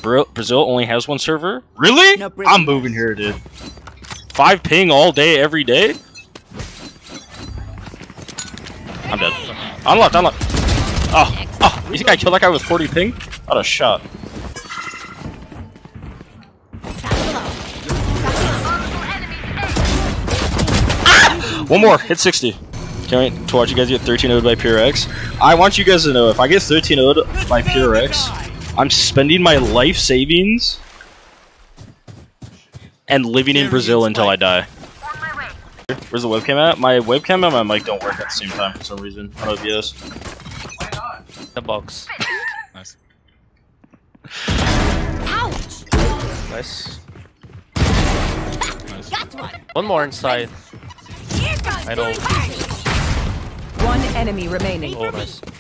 Brazil only has one server? Really? No, I'm moving here, dude. 5 ping all day, every day? I'm dead. Unlocked. Oh, you think I killed that guy with 40 ping? Not a shot. One more, hit 60. Can't wait to watch you guys get 13-0'd by PRX. I want you guys to know, if I get 13-0'd by PRX, I'm spending my life savings and living in Brazil until I die. Where's the webcam at? My webcam and my mic don't work at the same time for some reason. On OBS. Why not? The box. Nice. Ouch! Nice. Nice. One more inside. I know. One enemy remaining. Oh, nice.